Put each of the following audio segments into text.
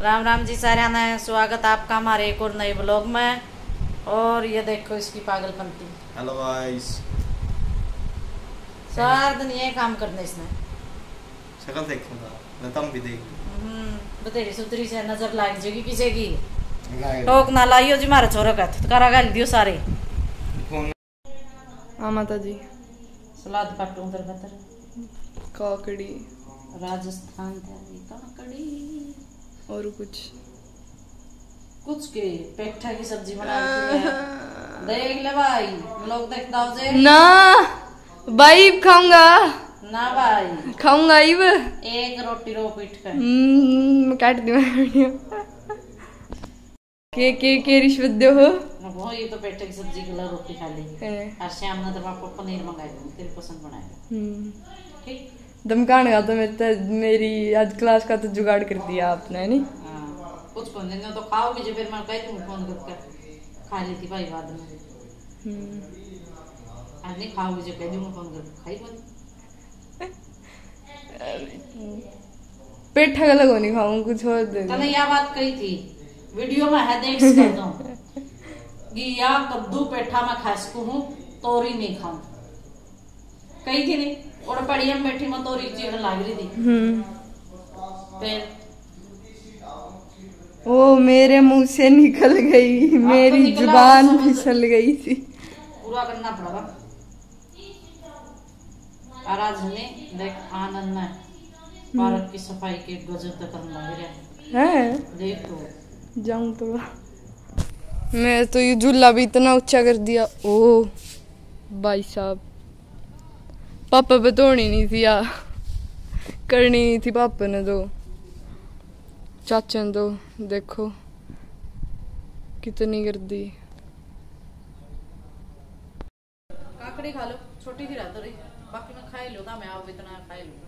राम राम जी सारे ने स्वागत आपका हमारे एक और नए ब्लॉग में। और ये देखो इसकी पागलपंती। Hello guys. सारा दिन ये काम करने इसने। शक्ल देखूंगा मैं तुम भी देख। बतेरी सुतरी से नजर लाग जाएगी किसी की। टोक ना लाइयो जी मारे छोरा का तो करा गाल दियो सारे। हाँ माता जी। सलाद काटूं उधर बतर काकड़ी राजस्थान काकड़ी और कुछ के पेठा की सब्जी बना रही है। देख ले भाई लोग देखता हो जे ना भाई खाऊंगा ना भाई खाऊंगा इब एक रोटी रो पीट कर काट दी के रिश्वत दो हो वो ये तो पेठे की सब्जी के लिए रोटी खा लेंगे। और शाम ने तो आपको पनीर मंगाएगा तेरे पसंद बनाएगा। ठीक दमकान का तो मेरी आज क्लास का तो जुगाड़ कर दिया आपने नहीं। कुछ कौन दिन तो खाओगी जो फिर मैं कह दूँ फोन करके खा लेती भाई बाद में। आज नहीं खाओगी जो कह दूँगा फोन करके खाई कौन। पेठा का लगो नहीं खाऊंगा कुछ और दे। तने यह बात कही थी वीडियो में है देख सकता हूँ कि या कद्दू पेठा में खा सकूँ हूँ तोरी नहीं खाऊं कही थी नहीं। और पढ़िया में बैठी मैं तोरी चीज लाग रही थी। फिर वो मेरे मुंह से निकल गई मेरी जुबान फिसल गई थी। पूरा करना पड़ेगा। और आज हमें देख आनंद में पार्क की सफाई के गजब तक करने लग रहा है। देख तो जाऊं तो मैं तो ये झूला भी इतना ऊंचा कर दिया। ओ भाई साहब पापा पे तोड़नी नहीं थी या करनी नहीं थी पापा ने तो चाचा ने तो देखो कितनी कर दी। काकड़ी खा लो छोटी सी रात रही बाकी मैं खाई लो मैं आप इतना खाई लो।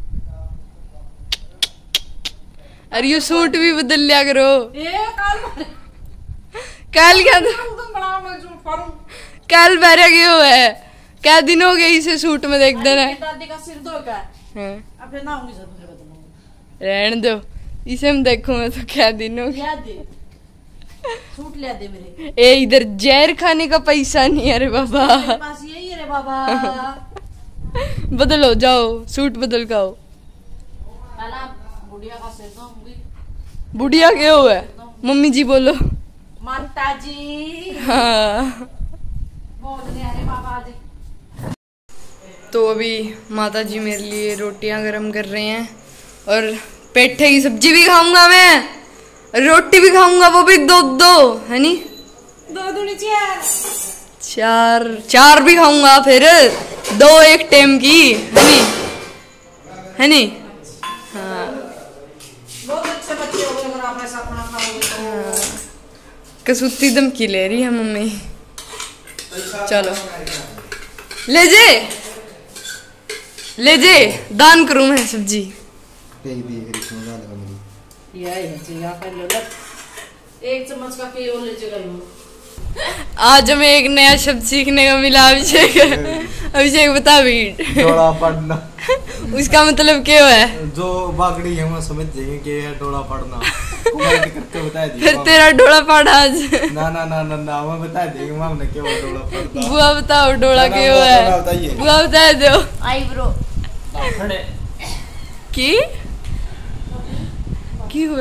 अरे ये सूट भी बदल लिया करो। कल क्या कल बहरा गए हुआ है क्या दिन हो गए इसे सूट में देख देना। दादी का सिर धो का अब फिर नहाऊंगी जरूर। रहने दो इसे हम देखूंगा तो क्या दिन हो गया। सूट ले दे मेरे। ए इधर जहर खाने का पैसा नहीं है रे बाबा। मेरे पास यही है रे बाबा। बदलो जाओ सूट बदल का हो। पहला बुढ़िया का सिर धोऊंगी। बुढ़िया क्या हुआ है मम्मी जी बोलो। माता जी हाँ बोल रहे अरे बाबा जी। तो अभी माता जी मेरे लिए रोटियां गरम कर रहे हैं और पेठे की सब्जी भी खाऊंगा मैं रोटी भी खाऊंगा वो भी दो दो है नी दो दूनी चार चार चार भी खाऊंगा फिर दो एक टाइम की है नी हाँ बहुत अच्छे बच्चे हो गए अगर आप ऐसा खाना खाओगे तो। कसूती धमकी ले रही है मम्मी। चलो ले जे दान करूं मैं सब्जी। एक चम्मच का के और ले चलो। आज हमें एक नया शब्द सीखने को मिला अभिषेक। अभिषेक बता भी डोला पड़ना उसका मतलब क्या है। जो बागड़ी है वो समझ जाएंगे कि है डोला पड़ना। कमेंट करके बता दी फिर तेरा डोला पड़ा आज। ना ना ना ना ना मैं बता देंगे हमने क्या वो डोला पड़ता। बुआ बताओ डोला क्या है बुआ बता दो। आईब्रो की हुआ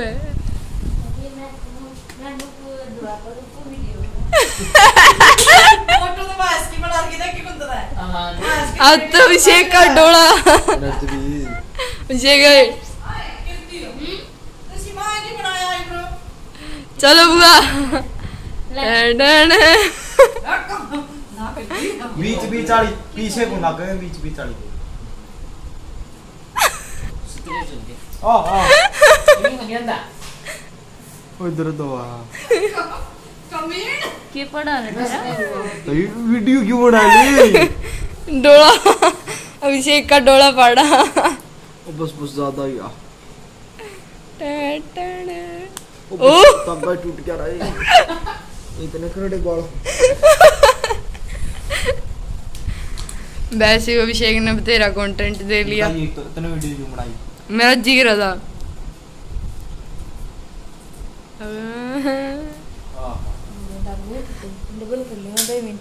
अब तो अभिषेक का डोला अभिषेक चलो बुआ बीच बीच वाली पीछे को ना करें बीच बीच वाली इधर दो के पड़ा है तो वीडियो क्यों बना ली। डोला अभिषेक का डोला पड़ा। बस बस ज्यादा ही ओ तब टूट क्या रहा है इतने खड़े बाल। वैसे ही अभिषेक ने तेरा कंटेंट दे लिया। तो इतने वीडियो क्यों बनाई। मेरा जी रहा था डबल कर लिया 2 मिनट।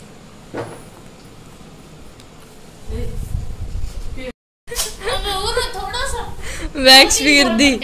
थोड़ा सा वैक्स भी कर दी।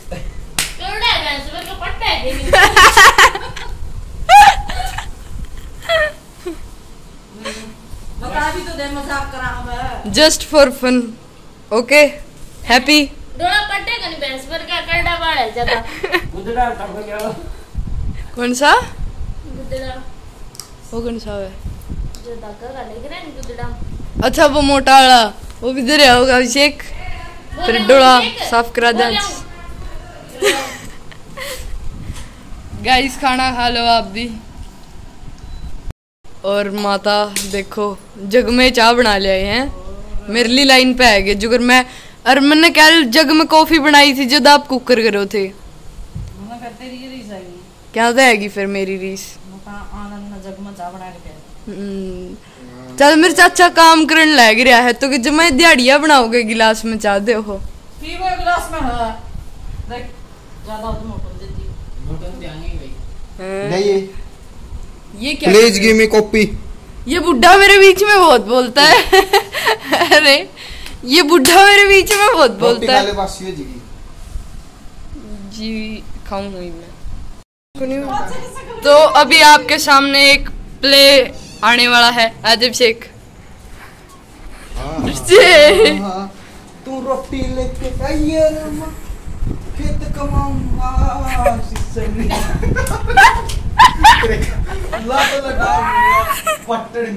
बता भी तो दे, मजाक करा हम। Just for fun. Okay happy. डोला पट्टे कनी बेस पर क्या करड़ा बाड़ है ज्यादा। गुदड़ा टप गया। कौन सा? गुदड़ा वो कौन सा है? जो धागा का लेके ना गुदड़ा। अच्छा वो मोटा वाला, वो भी दे रहा होगा अभिषेक। फिर डोला साफ करा दे। गाइस खाना खा लो आप भी। और माता देखो जग में चाय बना ले आए हैं। मेरे लिए लाइन पे है गए जुगर मैं। और मैंने क्या जग में कॉफी बनाई थी जो आप कुकर करो थे। मैं करते रही रीस आई। क्या रहेगी फिर मेरी रीस? आनंद में जग में चाय बना के चल मेरे चाचा काम करने लग रहा है तो कि जब मैं दिहाड़िया बनाओगे गिलास में चाह दे हो। पी वो गिलास में है। देख ज्यादा तो मोटन देती। मोटन ध्यान ही गई। नहीं ये क्या? Please give me copy. ये बुढ़ा मेरे बीच में बहुत बोलता है। अरे ये बुढ़ा मेरे बीच में बहुत बोलता है। जी खाऊंगी मैं। तो अभी आपके सामने एक प्ले आने वाला है। अभिषेक तू रोटी लेके आइए खेत कमाऊंगा पट्टड़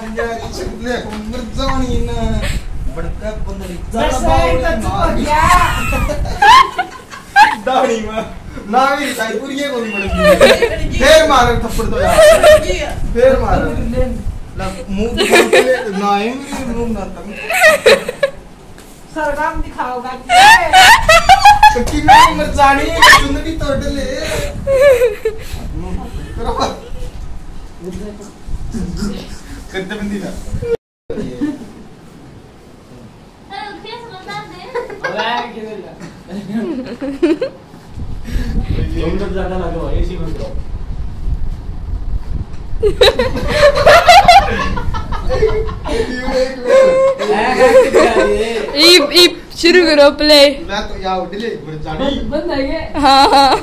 जानी ना बड़का बंदरी दाढ़ी में ना भी साई पूरी ये कोनी पड़ेगी। फिर मार थप्पड़ तो यार, फिर मार मुंह ना है मुंह ना तक सरगम दिखाओगा कि मैं मर जानी सुंदरी तोड़ ले करते बंदी ना ज्यादा लगा एसी में शुरू करो प्ले। मैं तो या उठले जानी बंद है ये। हाँ हाँ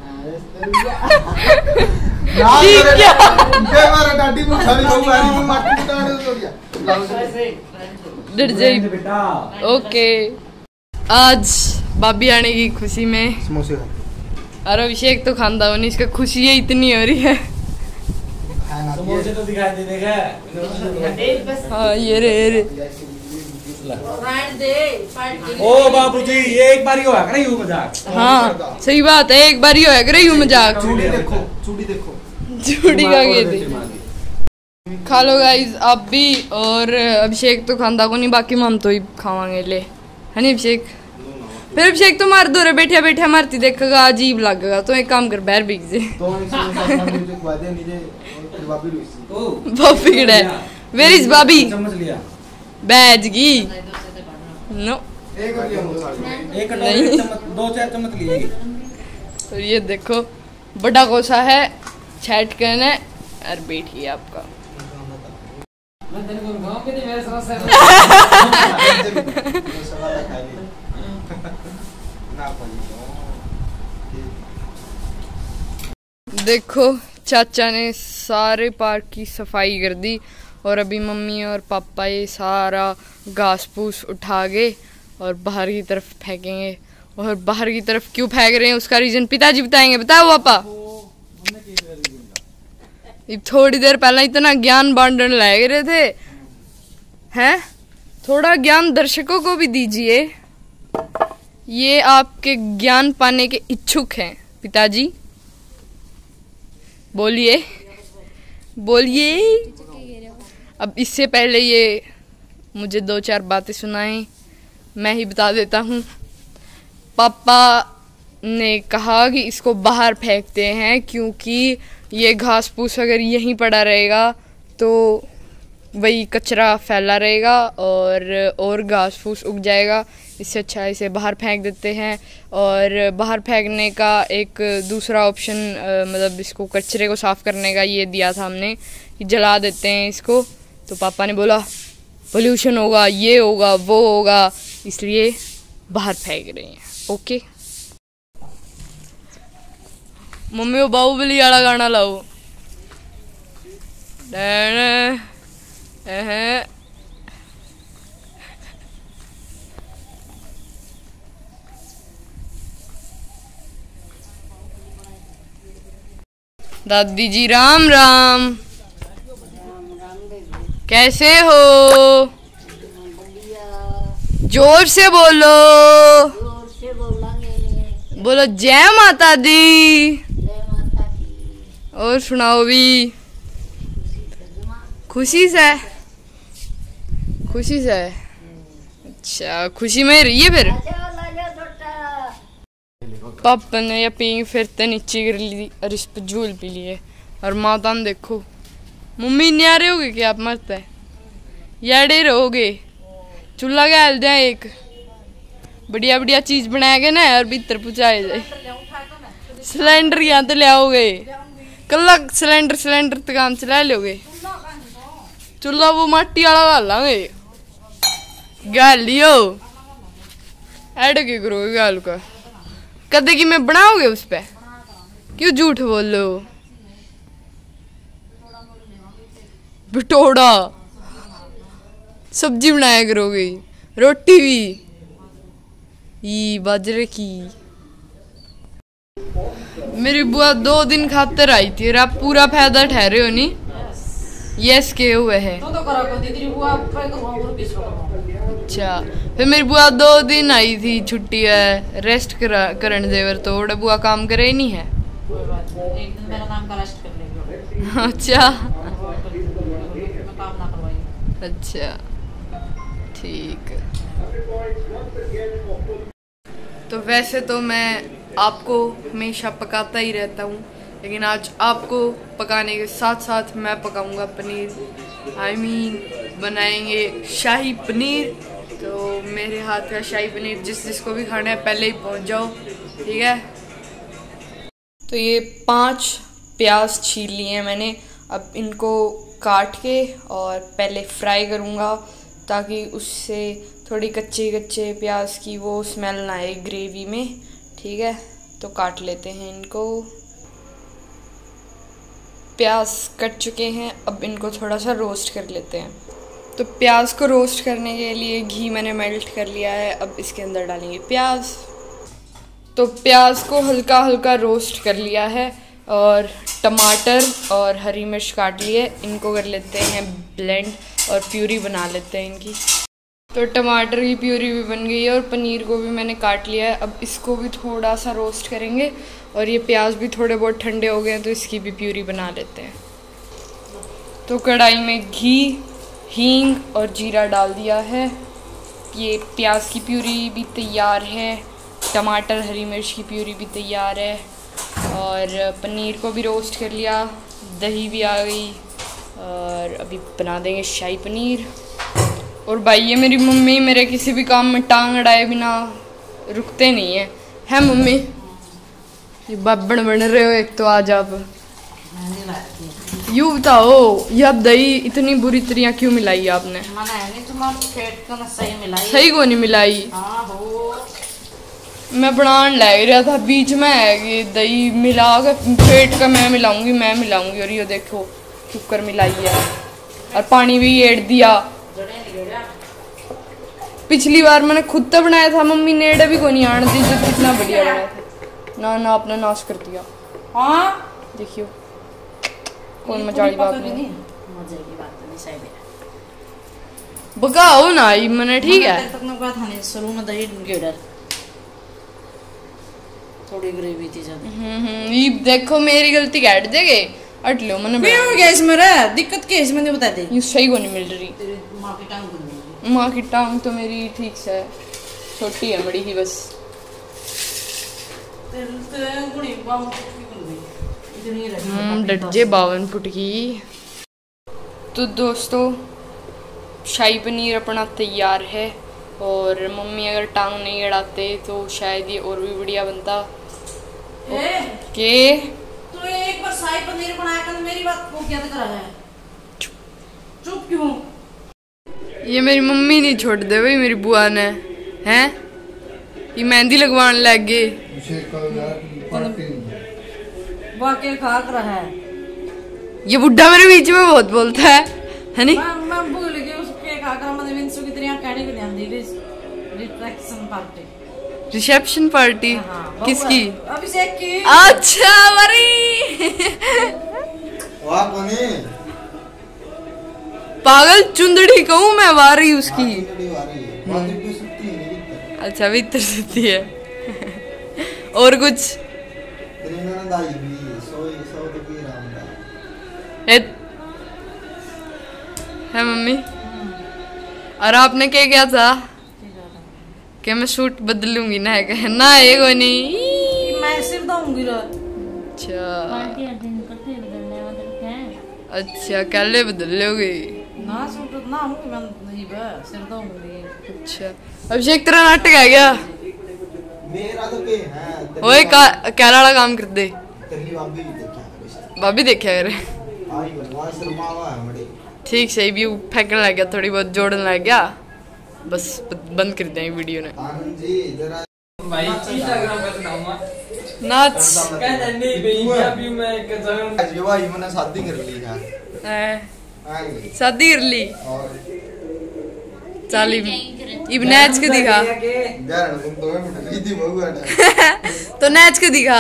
ठीक है ये मारा डाडी को खाली लोग आ रही माटी उतार दो डर जाइए बेटा। ओके आज भाभी आने की खुशी में समोसे और अभिषेक तो खानदा हो नहीं, इसका खुशी है इतनी हो रही है। समोसे तो दिखाई दे देगा। हाँ ये रे ओ बाबूजी ये एक बार ही हुआ करे यूं मजाक। हाँ सही बात है, एक बार ही होया करे यूं मजाक। चूड़ी देखो चूड़ी देखो चूड़ी का ये थी। खा लो गाइस आप भी। और अभिषेक तो खानदा को नहीं, बाकी हम तो ही खावांगे ले है नहीं अभिषेक। फिर अभिषेक तो मार दो रे बैठा बैठा मारती देखेगा अजीब लगेगा। तो एक काम कर बाहर बिक जे तो मुझे खवा दे नीचे फिर भाभी रुसी ओ भाभी किड़ा है। वेयर इज भाभी? चम्मच लिया बैजगी नो एक और लिया मुझे एक कटोरी चम्मच 2-4 चम्मच लिए। तो ये देखो बड़ा कोसा है छठ करने और बैठिए आपका। मैं तेरे को गांव के दे मेरे साथ देखो चाचा ने सारे पार्क की सफाई कर दी और अभी मम्मी और पापा ये सारा घास फूस उठा गए और बाहर की तरफ फेंकेंगे। और बाहर की तरफ क्यों फेंक रहे हैं उसका रीजन पिताजी बताएंगे। बताओ पापा। थोड़ी देर पहले इतना ज्ञान बांटने लग रहे थे हैं, थोड़ा ज्ञान दर्शकों को भी दीजिए। ये आपके ज्ञान पाने के इच्छुक हैं पिताजी। बोलिए बोलिए। अब इससे पहले ये मुझे 2-4 बातें सुनाएं, मैं ही बता देता हूँ। पापा ने कहा कि इसको बाहर फेंकते हैं क्योंकि ये घास फूस अगर यहीं पड़ा रहेगा तो वही कचरा फैला रहेगा और घास फूस उग जाएगा। इससे अच्छा इसे बाहर फेंक देते हैं। और बाहर फेंकने का एक दूसरा ऑप्शन मतलब इसको कचरे को साफ़ करने का ये दिया था हमने कि जला देते हैं इसको। तो पापा ने बोला पोल्यूशन होगा, ये होगा, वो होगा, इसलिए बाहर फेंक रहे हैं। ओके मम्मी वो बाहुबली वाला गाना लाओ। दादी जी राम राम, कैसे हो? जोर से बोलो, बोलो जय माता दी। और सुनाओ भी, खुशी से? खुशी से, अच्छा खुशी में रही है फिर। पापा ने या पी फिरते नीचे गिर ली और इस पर झूल पी लिए। और माता ने देखो, मम्मी न्यारे होगे क्या आप? मरते याडे रहोगे। चूल्हा गैल दे एक बढ़िया बढ़िया चीज बनाया गया ना और भीतर पहुंचाए जाए। सिलेंडर यहाँ तो ले आओगे? कल सिलेंडर तो काम चला लोगे। चूल्हा वो माटी वाला गाल लांगे। गाल लियो ऐड क्यों करोगे गाल का? कदे की मैं बनाओगे उस पे? क्यों झूठ बोल लो? भटोड़ा सब्जी बनाया करोगे, रोटी भी बाजरे की। मेरी बुआ 2 दिन खातर आई थी और आप पूरा फायदा ठहरे हो नहीं? यस के हुए है। अच्छा फिर मेरी बुआ 2 दिन आई थी, छुट्टी है, रेस्ट करन देवर तो ओड़ा बुआ काम करे ही नहीं है। एक दिन मेरा काम का रेस्ट कर लेगी। अच्छा काम ना करवाई। अच्छा ठीक। तो वैसे तो मैं आपको हमेशा पकाता ही रहता हूँ, लेकिन आज आपको पकाने के साथ साथ मैं पकाऊंगा पनीर। I mean, बनाएंगे शाही पनीर। तो मेरे हाथ का शाही पनीर जिसको भी खाना है पहले ही पहुँच जाओ, ठीक है? तो ये 5 प्याज छील लिए हैं मैंने। अब इनको काट के और पहले फ्राई करूँगा ताकि उससे थोड़ी कच्चे प्याज की वो स्मेल ना आए ग्रेवी में, ठीक है? तो काट लेते हैं इनको। प्याज कट चुके हैं, अब इनको थोड़ा सा रोस्ट कर लेते हैं। तो प्याज को रोस्ट करने के लिए घी मैंने मेल्ट कर लिया है। अब इसके अंदर डालेंगे प्याज। तो प्याज को हल्का हल्का रोस्ट कर लिया है और टमाटर और हरी मिर्च काट लिए, इनको कर लेते हैं ब्लेंड और प्यूरी बना लेते हैं इनकी। तो टमाटर की प्यूरी भी बन गई है और पनीर को भी मैंने काट लिया है। अब इसको भी थोड़ा सा रोस्ट करेंगे और ये प्याज भी थोड़े बहुत ठंडे हो गए हैं तो इसकी भी प्यूरी बना लेते हैं। तो कढ़ाई में घी, हींग और जीरा डाल दिया है। ये प्याज की प्यूरी भी तैयार है, टमाटर हरी मिर्च की प्यूरी भी तैयार है और पनीर को भी रोस्ट कर लिया, दही भी आ गई और अभी बना देंगे शाही पनीर। और भाई ये मेरी मम्मी मेरे किसी भी काम में टांग अड़ाए बिना रुकते नहीं है मम्मी? ये बाबड़ बन रहे हो एक तो आज आप। यूँ बताओ ये अब दही इतनी बुरी तरह क्यों मिलाई आपने? सही को नहीं मिलाई? मैं बनाने लग रहा था बीच में है कि दही मिला के फेट का मैं मिलाऊंगी और ये देखो कुकर मिलाई है और पानी भी ऐड दिया। पिछली बार मैंने खुद तो बनाया था, मम्मी ने एड़ा भी को नहीं आने दी जो कितना बढ़िया बनाया था। ना आपने नाश कर दिया। हाँ देखियो कौन मजाली बात नहीं, मजे की बात नहीं सही है। बगाओ ना ही मैंने, ठीक है? तक ना बात हने शुरू में दही गेडर थोड़ी ग्रेवी थी ज्यादा। ये देखो मेरी गलती काट देगे हट लो मैंने क्यों गैस मेरा दिक्कत क्या इसमें नहीं बताते? ये सही को नहीं मिल रही। तेरी माँ की टांग गुंदी। माँ की टांग तो मेरी ठीक से छोटी है, बड़ी ही बस। इतनी रही डट जे 52 फुट की। तो दोस्तों शाही पनीर अपना तैयार है और मम्मी अगर टांग नहीं अड़ाते तो शायद ये और भी बढ़िया बनता। के तो एक बार शाही पनीर बनाया कर, मेरी बात को क्या कर रहा है? चुप क्यों? ये मेरी मम्मी नहीं छोड़ दे भाई, मेरी बुआ ने हैं ये मेहंदी लगवाने लग गए। वाकई खा कर रहा है ये बुढ़ा मेरे बीच में बहुत बोलता है नहीं? मैं भूल गई उसके खा कर मैंने विंसु की तरह कहने को ध्यान दी। Reception party. रिसेप्शन पार्टी किसकी? अभिषेक की। अच्छा वरी वाह कोनी पागल चुंदड़ी कहूँ मैं वारी उसकी। अच्छा भीतर सुती है और कुछ है मम्मी। और आपने क्या किया था कि मैं सूट बदलूंगी ना है ना ये कोई नहीं मैं सिर्फ दूंगी। अच्छा कल बदल लोगे ना सूट ना होंगी मैं नहीं बस सिर्फ दूंगी। अच्छा अभिषेक तेरा नाटक है क्या? मेरा तो के है ओए क्या वाला काम कर दे तेरी भाभी देखा करे आई बनवा शर्मावा है बड़ी। ठीक सही भी फेंकने लग गया, थोड़ी बहुत जोड़ने लग गया, बस बंद कर दें वीडियो ने। आनंद जी जरा भाई इंस्टाग्राम पे सुनाऊंगा नाच कहता नहीं भाई अभी मैं कसम आज ये भाई मैंने शादी कर ली है आएंगे शादी कर ली और चाली इब नाच के दिखा यार तुम तो मैं ली थी बहुआ ने तो नाच के दिखा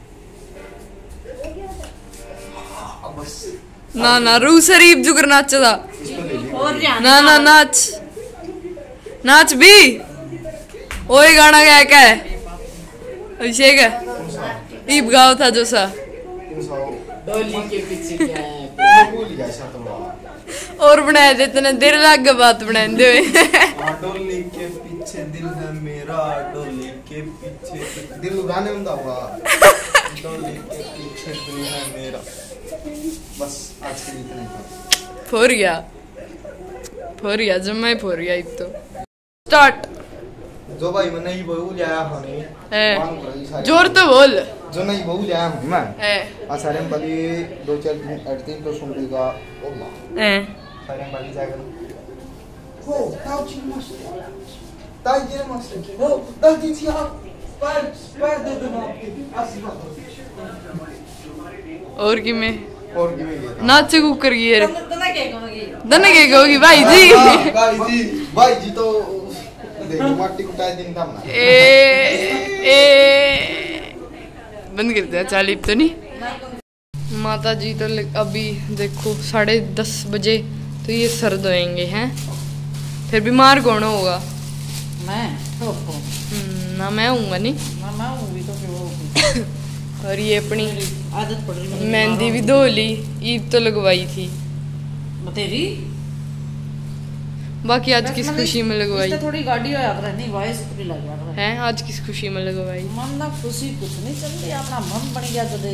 बस ना ना रू शरीफ जुगर नाच था इसको ले ली और ना ना नाच नाच भी ओए गाना क्या क्या है अभिषेक है ईब गाओ था जो सा 300 डोली के पीछे क्या है? भूल गया शायद तो और बनाया देते ने देर लाग के बात बनाए दे डोली के पीछे दिल है मेरा डोली के पीछे दिल गाने में होगा डोली के पीछे दिल है मेरा। बस आज के लिए इतना ही फोर गया जब मैं फोर गया एक तो स्टार्ट जो भाई मैंने ये बहू लिया हमें जोर तो बोल जो नहीं बहू लिया हूं मैं ए सारे में बली 2-4 दिन 8 तो सुन लेगा अल्लाह ए सारे में बली जाएगा हो ताऊची मस्त ताई मस्त हो दादी जी आप पैर दे दो आपके और की में और की में नाच कुकर की यार दना क्या कहोगी? दने के कहोगी भाई जी भाई जी तो देखो माटी कुटाई दिन था ना ए बंद कर दिया चालीप तो नहीं माता जी तो अभी देखो 10:30 बजे तो ये सर्द होएंगे हैं फिर बीमार कौन होगा? मैं तो ना मैं हूँगा नहीं मैं हूँ तो फिर वो होगी। और ये अपनी आदत पड़ रही है मेहंदी भी धो ली ईद तो लगवाई थी तेरी बाकी आज किस खुशी में लगवाई थोड़ी गाड़ी हो याद रहनी वॉइस पूरी लग याद है आज किस खुशी में लगवाई मन ना खुशी कुछ नहीं चल रही अपना मन बन गया तो दे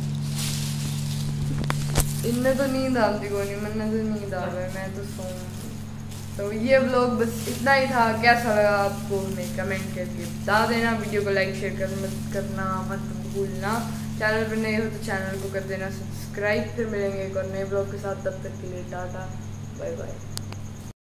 इनने तो नींद आती को नहीं मैंने तो नींद आ गई मैं तो सो तो ये व्लॉग बस इतना ही था। कैसा लगा आपको हमें कमेंट करके बता देना, वीडियो को लाइक शेयर करना मत भूलना, चैनल पर नए हो तो चैनल को कर देना सब्सक्राइब। फिर मिलेंगे एक और नए ब्लॉग के साथ, तब तक के लिए टाटा बाय बाय।